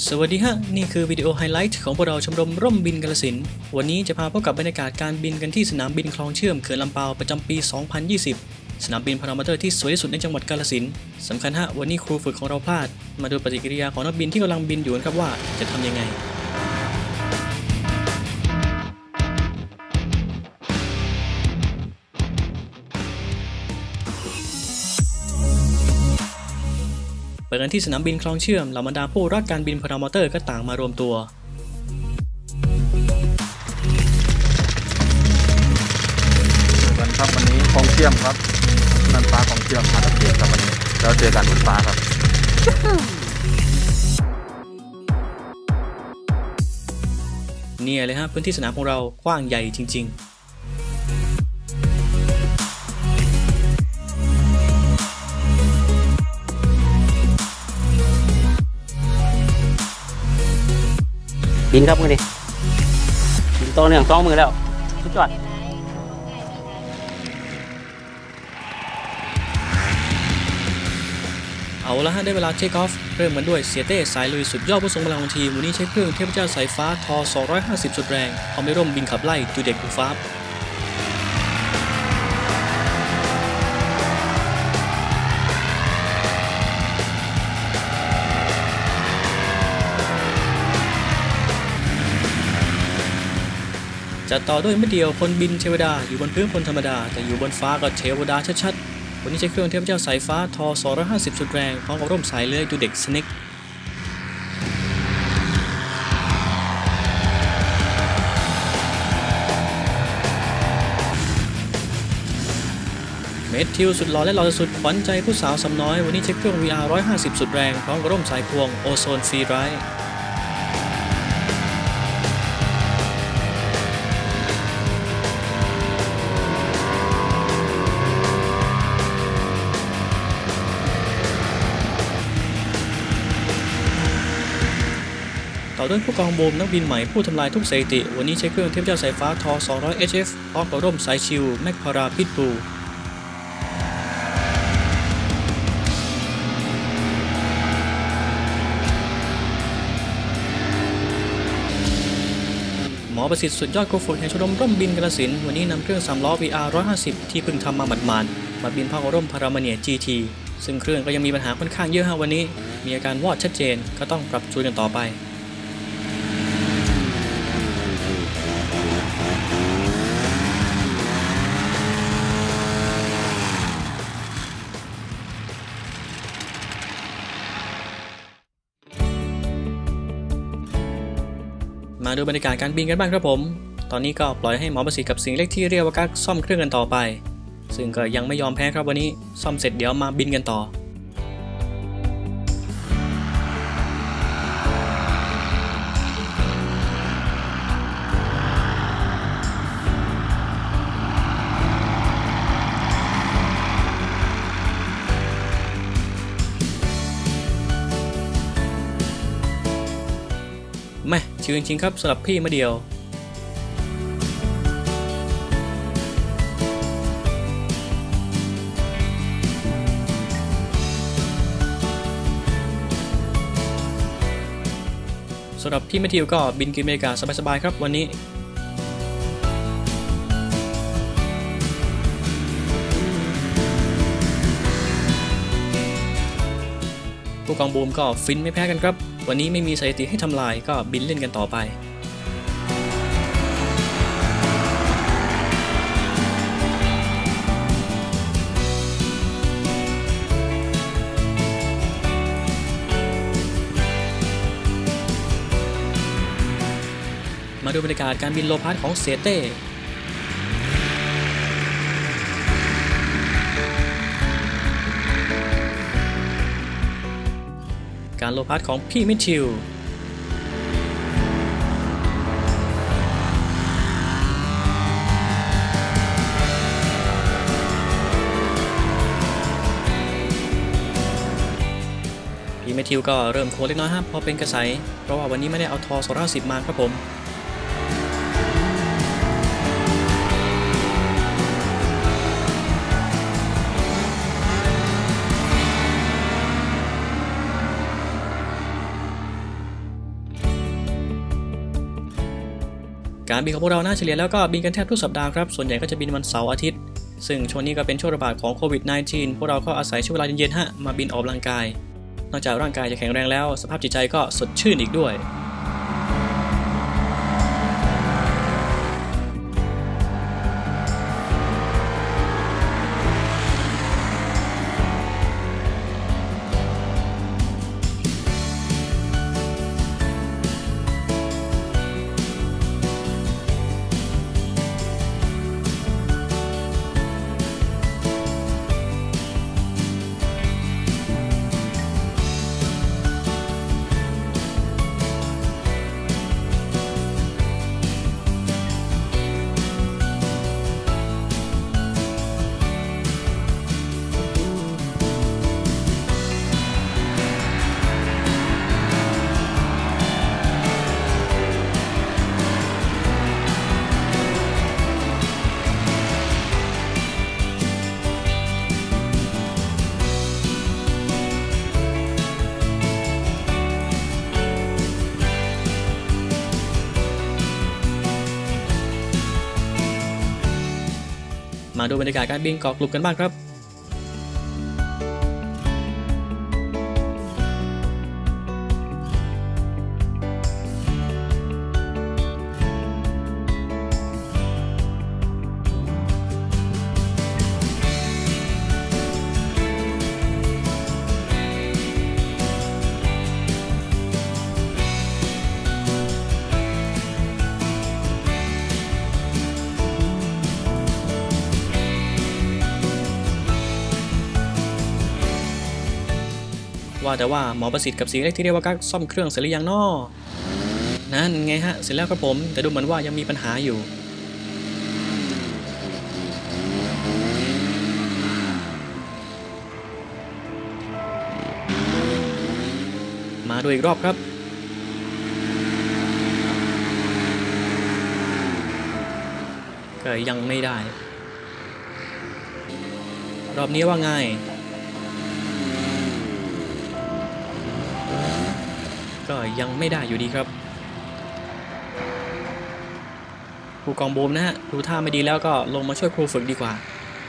สวัสดีฮะนี่คือวิดีโอไฮไลท์ของพวกเราชมรมร่มบินกาฬสินธุ์วันนี้จะพาพบกับบรรยากาศการบินกันที่สนามบินคลองเชื่อมเขื่อนลำปาวประจำปี 2020 สนามบินพารามอเตอร์ที่สวยที่สุดในจังหวัดกาฬสินธุ์สำคัญฮะวันนี้ครูฝึกของเราพลาดมาดูปฏิกิริยาของนักบินที่กำลังบินอยู่ครับว่าจะทำยังไงเปิดกันที่สนามบินคลองเชื่อมเหล่าบรรดาผู้รักการบินพารามอเตอร์ก็ต่างมารวมตัวกันครับวันนี้คลองเชื่อมครับนันฟ้าคลองเชื่อมมาตัดเกียรครับวันนี้แล้วเจอกันบนฟ้าครับเนี่ยเลยฮะพื้นที่สนามของเรากว้างใหญ่จริงๆบินครับมือดิบินโตเนื่อง2 มือแล้วสุดยอดเอาละฮะได้เวลาเทคออฟเริ่มกันด้วยเสียเต้สายลุยสุดยอดผู้ทรงพลังของทีมวันนี้ใช้เครื่องเทพเจ้าสายฟ้าทอ250สุดแรงพร้อมด้วยร่มบินขับไล่จูเด็กดูฟ้าจัดต่อด้วยไม่เดียวพลบินเทวดาอยู่บนพื้นพลธรรมดาแต่อยู่บนฟ้าก็เทวดาชัดๆวันนี้ใช้เครื่องเทพเจ้าสายฟ้าทอ250สุดแรงพร้อมกับร่มสายเลื้อยดูเด็กสเน็กเมททิวสุดหล่อและหล่อสุดขวัญใจผู้สาวสำน้อยวันนี้ใช้เครื่อง VR 150สุดแรงพร้อมกับร่มสายพวงโอโซนฟรีไรท์ต่อด้วยผู้กองบูมนักบินใหม่ผู้ทำลายทุกสถิติวันนี้ใช้เครื่องเทพเจ้าสายฟ้าทอ200 HF พร้อมกับร่มสายชิลแมคพาราพิทบูหมอประสิทธิ์สุดยอดครูฝึกแห่งชมรมร่มบินกาฬสินธุ์วันนี้นำเครื่อง3 ล้อ VR 150ที่เพิ่งทำมาหมาดๆมาบินพร้อมกับร่มพารามาเนีย GT ซึ่งเครื่องก็ยังมีปัญหาค่อนข้างเยอะฮะวันนี้มีอาการวอดชัดเจนก็ต้องปรับจูนกันต่อไปมาดูบรรยากาศการบินกันบ้างครับผมตอนนี้ก็ปล่อยให้หมอประสิทธิ์กับสิ่งเล็กที่เรียกว่ากั๊กซ่อมเครื่องกันต่อไปซึ่งก็ยังไม่ยอมแพ้ครับวันนี้ซ่อมเสร็จเดี๋ยวมาบินกันต่อแม่ชิวจริงๆครับสำหรับพี่มาเดียวสำหรับพี่แมทธิวก็บินกินบรรยากาศสบายๆครับวันนี้ผู้กองบูมก็ฟินไม่แพ้กันครับวันนี้ไม่มีสถิติให้ทำลายก็บินเล่นกันต่อไปมาดูบรรยากาศการบินโลพาร์ทของเสียเต้การโลพาร์ทของพี่มิทชิลพี่มิทชิลก็เริ่มโค้งเล็กน้อยครับพอเป็นกระแสเพราะว่าวันนี้ไม่ได้เอาทอ250มาครับผม มการบินของพวกเราน่าเฉลี่ยแล้วก็บินกันแทบทุกสัปดาห์ครับส่วนใหญ่ก็จะบินวันเสาร์อาทิตย์ซึ่งช่วงนี้ก็เป็นช่วงระบาดของโควิด -19 พวกเราก็อาศัยช่วงเวลาเย็นๆมาบินออกกำลังกายนอกจากร่างกายจะแข็งแรงแล้วสภาพจิตใจก็สดชื่นอีกด้วยมาดูบรรยากาศการบินเกาะกลุ่มกันบ้างครับว่าแต่ว่าหมอประสิทธิ์กับสีเล็กที่เรียกว่ากั๊กซ่อมเครื่องเสร็จหรือยังน้อนั่นไงฮะเสร็จแล้วครับผมแต่ดูเหมือนว่ายังมีปัญหาอยู่มาดูอีกรอบครับก็ยังไม่ได้รอบนี้ว่าไงก็ยังไม่ได้อยู่ดีครับครูกองบูมนะฮะดูท่าไม่ดีแล้วก็ลงมาช่วยครูฝึกดีกว่า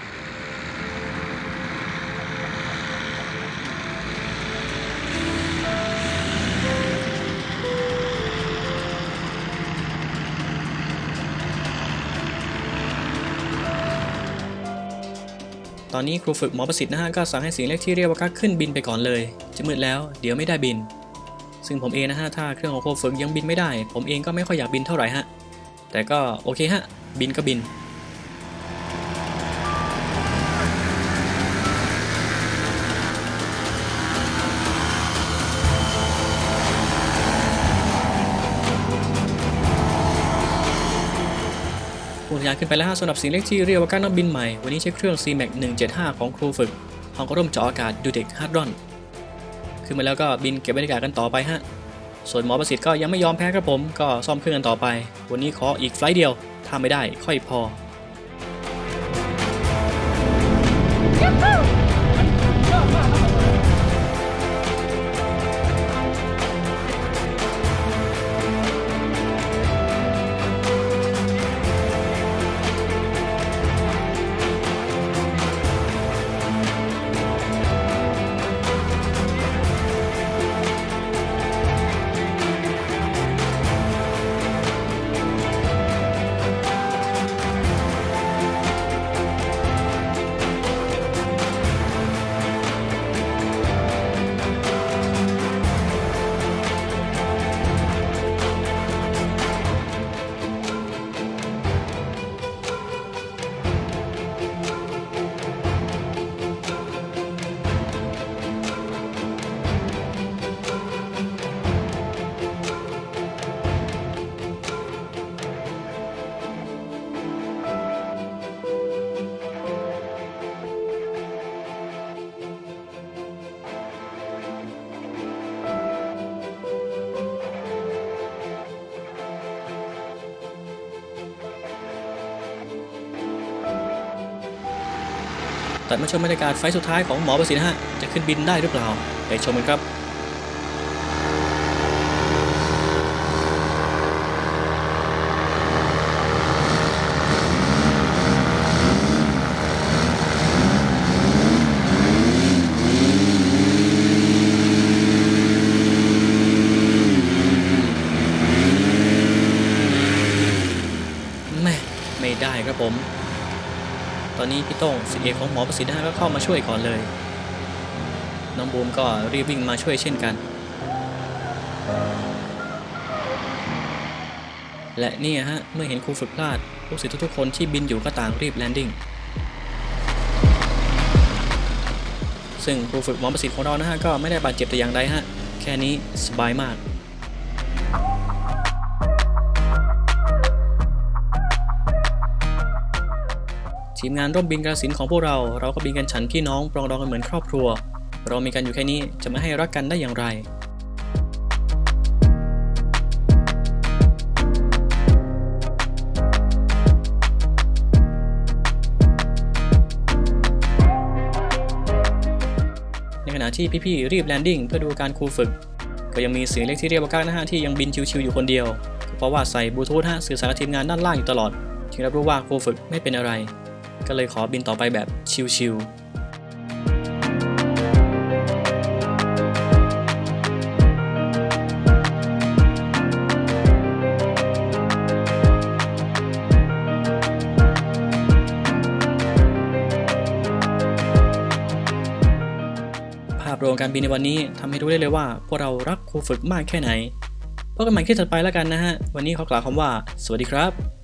ตอนนี้ครูฝึกหมอประสิทธิ์นะฮะก็สั่งให้สิ่งเล็กที่เรียกว่ากั๊กขึ้นบินไปก่อนเลยจะมืดแล้วเดี๋ยวไม่ได้บินซึ่งผมเองนะฮะถ้าเครื่องของครูฝึกยังบินไม่ได้ผมเองก็ไม่ค่อยอยากบินเท่าไหร่ฮะแต่ก็โอเคฮะบินก็บินผู้ทะยานขึ้นไปแล้วสำหรับสิ่งเล็กที่เรียกว่าการนักบินใหม่วันนี้ใช้เครื่อง CMAX 175 ของครูฝึกห้องก็ร่มเจาะอากาศ Dutech Hadron ขึ้นมาแล้วก็บินเก็บบรรยากาศกันต่อไปฮะส่วนหมอประสิทธิ์ก็ยังไม่ยอมแพ้ครับผมก็ซ่อมเครื่องกันต่อไปวันนี้ขออีกไฟล์เดียวถ้าไม่ได้ค่อยพอตัดมาชมบรรยากาศไฟล์สุดท้ายของหมอประสิทธิ์ฮะจะขึ้นบินได้หรือเปล่าไปชมกันครับได้ครับผมตอนนี้พี่โต้งศิษย์เอกของหมอประสิทธิ์ก็เข้ามาช่วยก่อนเลยน้องบูมก็รีบวิ่งมาช่วยเช่นกันและนี่ฮะเมื่อเห็นครูฝึกพลาดลูกศิษย์ทุกคนที่บินอยู่ก็ต่างรีบแลนดิ้งซึ่งครูฝึกหมอประสิทธิ์ของเรานะฮะก็ไม่ได้บาดเจ็บแต่อย่างใดฮะแค่นี้สบายมากทีมงานร่วมบินกาฬสินธุ์ของพวกเราก็บินกันฉันพี่น้องปรองดองกันเหมือนครอบครัวเรามีกันอยู่แค่นี้จะไม่ให้รักกันได้อย่างไรในขณะที่พี่ๆรีบแลนดิ้งเพื่อดูการครูฝึกก็ยังมีเสียงเล็กที่เรียกว่ากั๊กนะฮะที่ยังบินชิวๆอยู่คนเดียวเพราะว่าใส่บลูทูธฮะสื่อสารกับทีมงานด้านล่างอยู่ตลอดจึงรับรู้ว่าครูฝึกไม่เป็นอะไรก็เลยขอบินต่อไปแบบชิวๆภาพรวมการบินในวันนี้ทำให้รู้ได้เลยว่าพวกเรารักครูฝึกมากแค่ไหนพบกันใหม่คลิปถัดไปแล้วกันนะฮะวันนี้ขอกล่าวคำว่าสวัสดีครับ